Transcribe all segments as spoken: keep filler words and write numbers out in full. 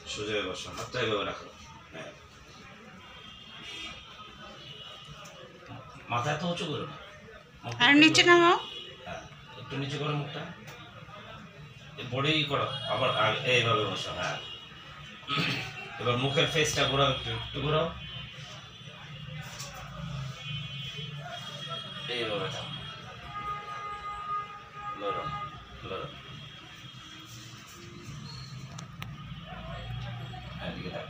সোজা হয়ে বসো, হাতটা এভাবে রাখো। হ্যাঁ, মাথা এত উঁচু করো না, মুখটা আর একটু নিচে উপরে- নামাও। হ্যাঁ, একটু নিচু করো মুখটা, বডি করো, আবার আগে এইভাবে বসো। হ্যাঁ, এবার মুখের ফেসটা ঘোরাও, একটু একটু ঘোরাও, এইভাবে থাকো, লড়ো লড়ো, এদিকে থাকো।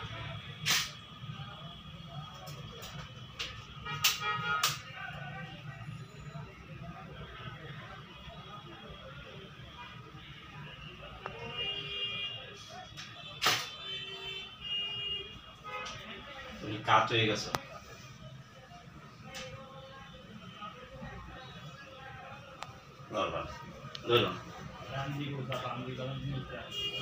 তুমি কাত হয়ে গেছো, লড়বা, লড়ো।